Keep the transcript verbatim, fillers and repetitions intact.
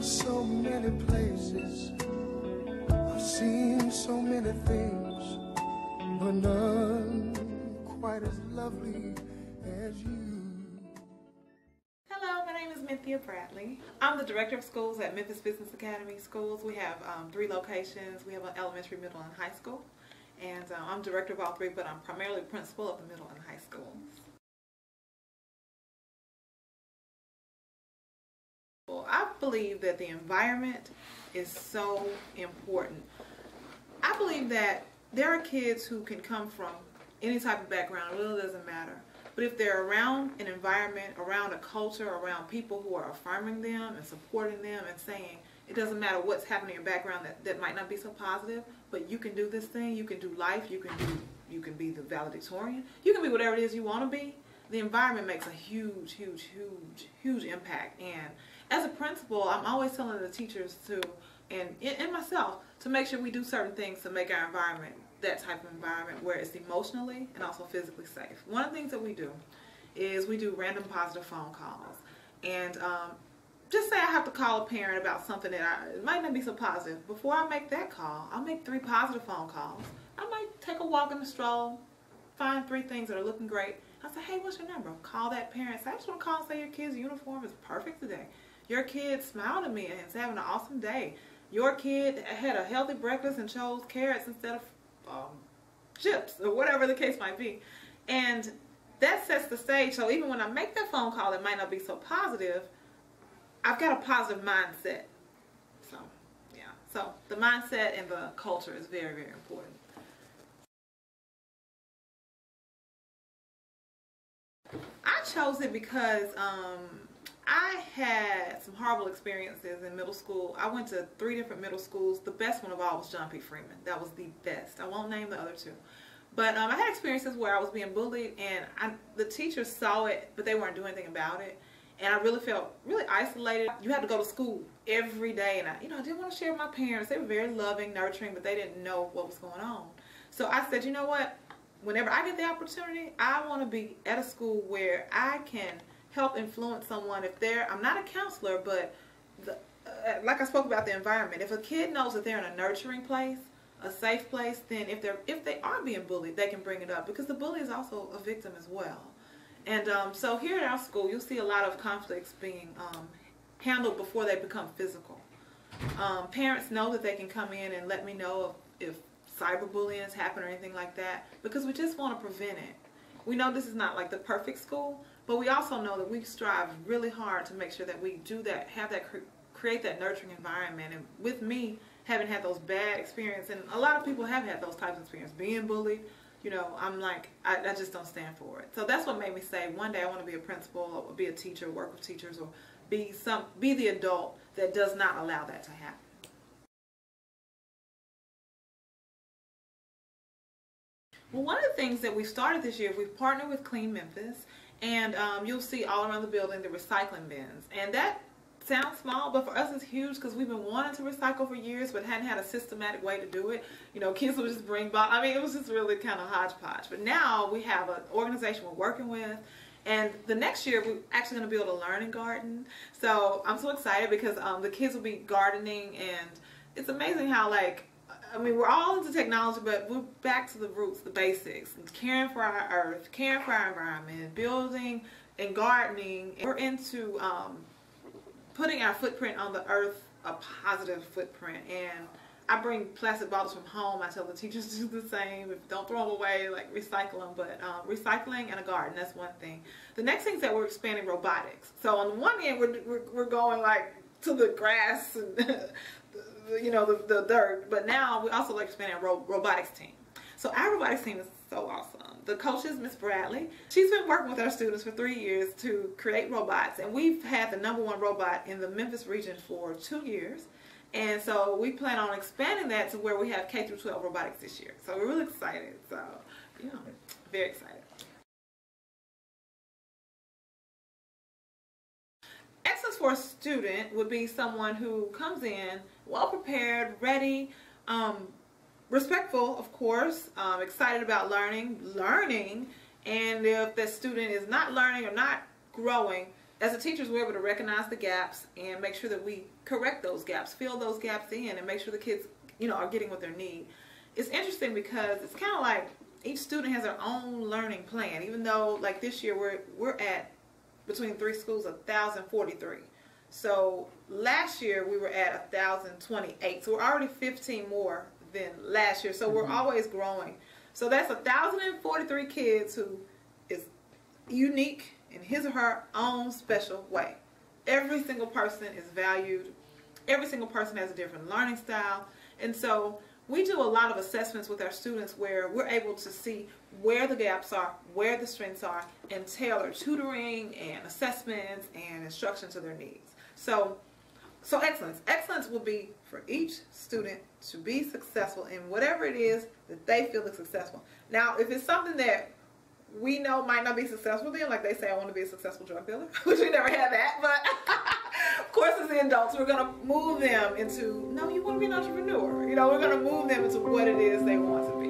so many places, I've seen so many things, but none quite as lovely as you. Hello, my name is Cynthia Bradley. I'm the Director of Schools at Memphis Business Academy Schools. We have um, three locations. We have an elementary, middle, and high school. And uh, I'm director of all three, but I'm primarily principal of the middle and high schools. Well, I believe that the environment is so important. I believe that there are kids who can come from any type of background. It really doesn't matter. But if they're around an environment, around a culture, around people who are affirming them and supporting them and saying, it doesn't matter what's happening in your background that, that might not be so positive, but you can do this thing, you can do life, you can do, you can be the valedictorian, you can be whatever it is you want to be. The environment makes a huge, huge, huge, huge impact. And as a principal, I'm always telling the teachers to, and, and myself, to make sure we do certain things to make our environment that type of environment where it's emotionally and also physically safe. One of the things that we do is we do random positive phone calls. And um, just say I have to call a parent about something that I, it might not be so positive. Before I make that call, I'll make three positive phone calls. I might take a walk in the stroll, find three things that are looking great. I'll say, hey, what's your number? Call that parent. Say, I just want to call and say your kid's uniform is perfect today. Your kid smiled at me and is having an awesome day. Your kid had a healthy breakfast and chose carrots instead of um, chips or whatever the case might be. And that sets the stage. So even when I make that phone call, it might not be so positive. I've got a positive mindset. So, yeah. So the mindset and the culture is very, very important. I chose it because um, I had some horrible experiences in middle school. I went to three different middle schools. The best one of all was John P. Freeman. That was the best. I won't name the other two. But um, I had experiences where I was being bullied, and I, the teachers saw it, but they weren't doing anything about it. And I really felt really isolated. You had to go to school every day, and I, you know, I didn't want to share with my parents. They were very loving, nurturing, but they didn't know what was going on. So I said, you know what? Whenever I get the opportunity, I want to be at a school where I can help influence someone. If they're, I'm not a counselor, but the, uh, like I spoke about the environment. If a kid knows that they're in a nurturing place, a safe place, then if they're if they are being bullied, they can bring it up, because the bully is also a victim as well. And um, so here at our school, you'll see a lot of conflicts being um, handled before they become physical. Um, parents know that they can come in and let me know if, if cyberbullying has happened or anything like that, because we just want to prevent it. We know this is not like the perfect school, but we also know that we strive really hard to make sure that we do that, have that, cre create that nurturing environment. And with me having had those bad experiences, and a lot of people have had those types of experiences, being bullied, you know, I'm like, I, I just don't stand for it. So that's what made me say, one day I want to be a principal, or be a teacher, work with teachers, or be some, be the adult that does not allow that to happen. Well, one of the things that we started this year, we've partnered with Clean Memphis, and um, you'll see all around the building the recycling bins. And that sounds small, but for us it's huge, because we've been wanting to recycle for years but hadn't had a systematic way to do it. You know, kids would just bring bottles. I mean, it was just really kind of hodgepodge. But now we have an organization we're working with, and the next year we're actually going to build a learning garden. So I'm so excited, because um, the kids will be gardening, and it's amazing how, like, I mean, we're all into technology, but we're back to the roots, the basics, caring for our earth, caring for our environment, building and gardening. We're into um, putting our footprint on the earth, a positive footprint. And I bring plastic bottles from home. I tell the teachers to do the same. If don't throw them away, like recycle them. But um, recycling and a garden, that's one thing. The next thing is that we're expanding robotics. So on the one hand, we're, we're, we're going like to the grass and you know, the, the dirt, but now we also like expanding our ro robotics team. So our robotics team is so awesome. The coach is Miss Bradley. She's been working with our students for three years to create robots, and we've had the number one robot in the Memphis region for two years. And so we plan on expanding that to where we have K through twelve robotics this year. So we're really excited. So, you know, very excited. Excellence for a student would be someone who comes in well prepared, ready, um, respectful, of course, um, excited about learning, learning, and if that student is not learning or not growing, as a teachers, we're able to recognize the gaps and make sure that we correct those gaps, fill those gaps in, and make sure the kids, you know, are getting what they need. It's interesting because it's kind of like each student has their own learning plan, even though like this year we're, we're at, between three schools, one thousand forty-three. So last year we were at one thousand twenty-eight. So we're already fifteen more than last year. So mm-hmm. we're always growing. So that's one thousand forty-three kids who is unique in his or her own special way. Every single person is valued. Every single person has a different learning style. And so we do a lot of assessments with our students where we're able to see where the gaps are, where the strengths are, and tailor tutoring and assessments and instruction to their needs. So, so excellence. Excellence will be for each student to be successful in whatever it is that they feel is successful. Now, if it's something that we know might not be successful then, like they say, I want to be a successful drug dealer, which we never had that, but of course as the adults, we're going to move them into, no, you want to be an entrepreneur. You know, we're going to move them into what it is they want to be.